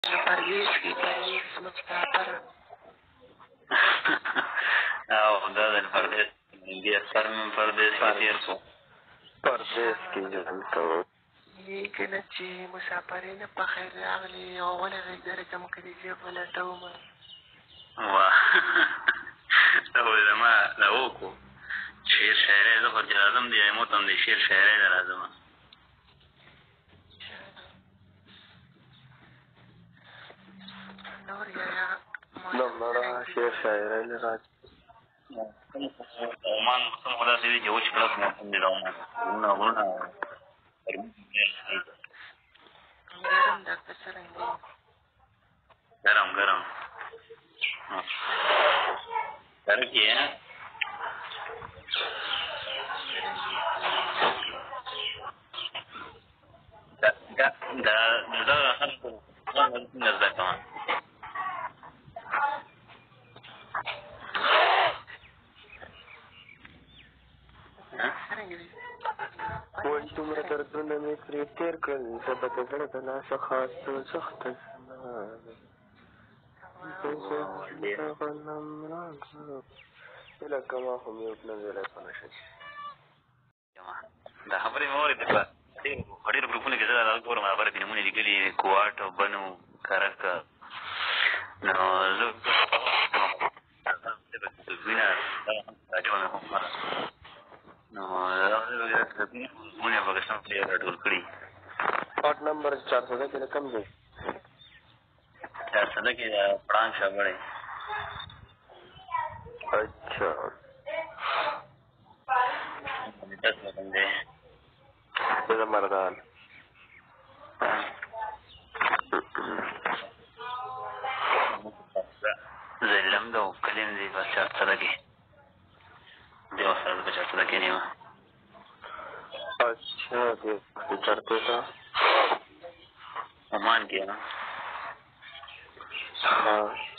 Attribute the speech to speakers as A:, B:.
A: پردیس کې پردیس مسافر
B: او دا د پردیس بیا سر مې پردیس کې تېر شو
C: پردیس کې ژوند کوو
A: کله چې مسافرۍ نه په خیر راغلې او ولې غېږ درکم کړي چې پلټومه
B: واه دا خو زما دا وکړو شعر شاعرۍ زه خو چې راځم د ایمو ته هم د شعر شاعرۍ ته راځم
A: نور یا
C: نو مړه شعر شاعرۍ نه راځي
B: عمان موسم خو داسې دی چې وچ کلک موسم دی د عمان غرونه
A: ګرم ډاکټر څرنګه دی
B: ګرم سره کې یې د دغه خلکو څنګه زده کوم
C: وایي دومره دردونه مې پرې تېر کړل زه به د زړه د لاسه خاص دوزخ ته هیله کوم خو مې وکړه ویلی په نشه
B: دا خبرې مې واورېدې په ډېرو ګروپونو کښې زه دا ګورم خبره پې نومونه لیکلي کوواټ او بنو کرک نو زه وینه راجوه مې هم نو مونږ یې پاکستان پلیر راټول کړي
C: پاټ نمبر 400 کې د کوم ځای
B: 400 کې د پړانګ شاګړی
C: اچھا
B: دس رقم دی
C: زه د مردان
B: زلم ده او کلیم دی په 400 کې دی ورسره زه په 400 کې نه یم
C: اچھا دی چرته ته
B: عمان کې نه
C: ها